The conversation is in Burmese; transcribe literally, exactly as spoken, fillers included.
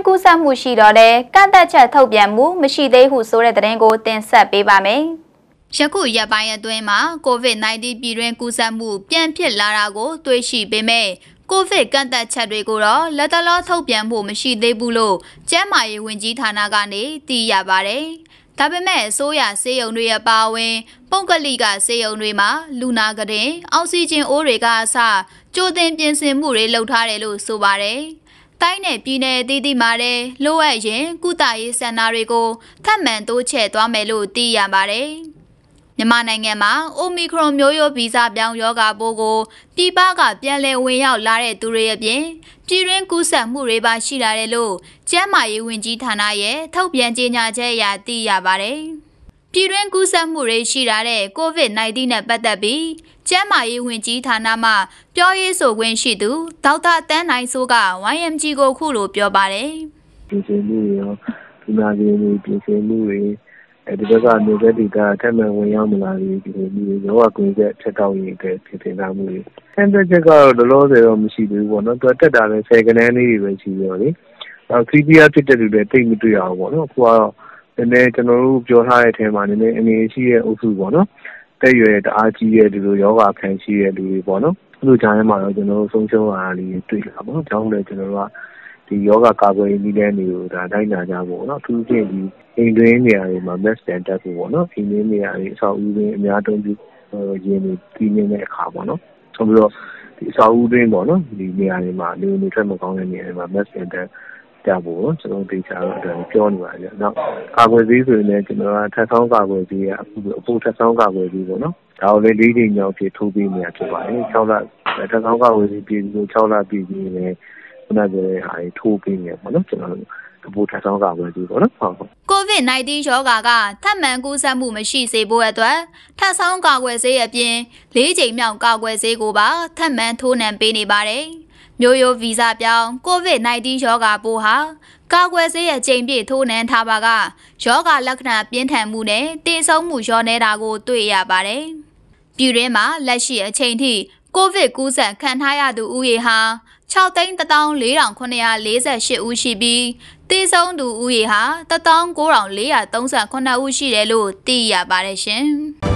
ကူးစက်မှုရှိတော့တဲ့ကန့်သက်ချက်ထုတ်ပြန်မှုမရှိသေးဟုဆိုတဲ့သတင်းကိုတင်ဆက်ပေးပါမယ်။ယခုရက်ပိုင်းအတွင်းမှာ ကိုဗစ် ၁၉ ပြည်တွင်းကူးစက်မှုပြန်ဖြစ်လာတာကိုတွေ့ရှိပေမဲ့ကိုဗစ်ကန့်သက်ချက်တွေကိုတော့လက်တလောထုတ်ပြန်မှုမရှိသေးဘူးလို့ကျန်းမာရေးဝန်ကြီးဌာနကနေသိရပါတယ်။ဒါပေမဲ့အစိုးရဆေးရုံတွေအပါအဝင်ပုဂ္ဂလိကဆေးရုံတွေမှာလူနာကတင်အောက်ဆီဂျင်အိုးတွေကအစကြိုတင်ပြင်ဆင်မှုတွေလုပ်ထားတယ်လို့ဆိုပါတယ်။တိုင်းနယ်ပြည်နယ်အသီးသီးမှာလည်းလိုအပ်ရင်ကုသရေးစင်တာတွေကိုထပ်မံတိုးချဲ့သွားမယ်လို့သိရပါတယ်။မြန်မာနိုင်ငံမှာအိုမီခရွန်မျိုးရိုးဗီဇပြောင်းရောဂါပိုးကိုပြည်ပကပြန်လည်ဝင်ရောက်လာတဲ့သူတွေအပြင်ပြည်တွင်းကူးစက်မှုတွေပါရှိလာတယ်လို့ကျန်းမာရေးဝန်ကြီးဌာနရဲ့ထုတ်ပြန်ကြေညာချက်အရသိရပါတယ်။ပြည်တွင်းကူးစက်မှုတွေရှိလာတဲ့ကိုဗစ် ၁၉ နဲ့ပတ်သက်ပြီးကျန်းမာရေးဝန်ကြီးဌာနမှပြောရေးဆိုခွင့်ရှိသူဒေါက်တာတန်းနိုင်စိုးက ဝိုင် အမ် ဂျီ ကိုခုလိုပြောပါတယ်။ပြင်ဆင်မှုတွေရောဒီမှာဒီပြင်ဆင်မှုတွေအဲဒီဘက်ကနေသက်ဒီကထက်မှန်ဝင်ရောက်မလာဘူးဒီလိုမျိုးရောဂါကွင်းဆက်ဖြတ်တောက်ရေးအတွက်ပြင်ဆင်ထားမှုတွေဆန်းသက်ချက်ကတော့လောလောဆယ်တော့မရှိသေးဘူးပေါ့နော်သူကတက်တာလည်းဆယ်ကနန်းလေးတွေပဲရှိရောလေနောက်ခရီးပြဖြစ်တဲ့လူတွေတိတ်မတွေ့အောင်ပေါ့နော်အခုကတော့နည်းနည်းကျွန်တော်တို့ပြောထားတဲ့အထက်မှာနည်းနည်းအနေရှိတဲ့အုပ်စုပေါ့နော်တက်ရွယ်တအားကြီးတဲ့ဒီလိုယောဂခံရှိတဲ့လူတွေပေါ့နော်အဲ့လိုကြားထဲမှာတော့ကျွန်တော်တို့ဆုံးရှုံးရတာလေးတွေ့လာပေါ့နော်ကြောင်းလည်းကျွန်တော်တို့ကဒီယောဂကာကွယ်ရေးနည်းလမ်းတွေကိုဒါတိုင်းနာကြဖို့နော်သူချင်းဒီအိမ်တွင်းနေရာတွေမှာ mask တန်တက်ဖို့ပေါ့နော်အိမ်တွင်းနေရာတွေအဆောက်အဦတွေအများတုံးပြီးရင်းနေပြီးနေတဲ့အခါပေါ့နော်ဆိုပြီးတော့ဒီအဆောက်အဦတွင်းပေါ့နော်ဒီနေရာတွေမှာလူနေထွက်မကောင်းတဲ့နေရာတွေမှာ mask တန်တက်ကြဖို့ကျွန်တော်ဒေတာတော့ပြောနေပါတယ်နောက်ကာကွယ်ဆေးဆိုရင်လည်းကျွန်တော်ကထပ်ဆောင်ကာကွယ်ဆေးကအခုအဖို့ထပ်ဆောင်ကာကွယ်ဆေးပေါ့နော်ဒါကိုလည်းလေးချိန်မြောက်ဖြစ်ထိုးပေးနေရဖြစ်ပါတယ်၆လထပ်ဆောင်ကာကွယ်ဆေးပြည်လို့၆လပြည်ပြီးလည်းခုနကပြောတဲ့ဟာတွေထိုးပေးနေပေါ့နော်ကျွန်တော်တို့အဖို့ထပ်ဆောင်ကာကွယ်ဆေးပေါ့နော်ဟုတ်ကိုဗစ် ၁၉ ရောဂါကထပ်မံကူးစက်မှုမရှိစေဖို့အတွက်ထပ်ဆောင်ကာကွယ်ဆေးအပြင်လေးချိန်မြောက်ကာကွယ်ဆေးကိုပါထပ်မံထိုးနှံပေးနေပါတယ်မျိုးရိုးဗီဇပြောင်းကိုဗစ် ၁၉ ရောဂါပိုးဟာကာကွယ်ဆေးရဲ့ချိန်ပြည့်ထိုးနှံထားပါကရောဂါလက္ခဏာပြင်းထန်မှုနဲ့သေဆုံးမှုလျော့နေတာကိုတွေ့ရပါတယ်။ပြည်တွင်းမှာလက်ရှိအချိန်ထိကိုဗစ်ကူးစက်ခံထားရသူဦးရေဟာ၆သိန်းတစ်သောင်းလေးထောင်ခုနှစ်ရာလေးဆယ်ရှစ်ဦးရှိပြီးသေဆုံးသူဦးရေဟာတစ်သောင်းကိုးထောင်လေးရာသုံးဆယ်ခုနှစ်ဦးရှိတယ်လို့သိရပါတယ်ရှင်။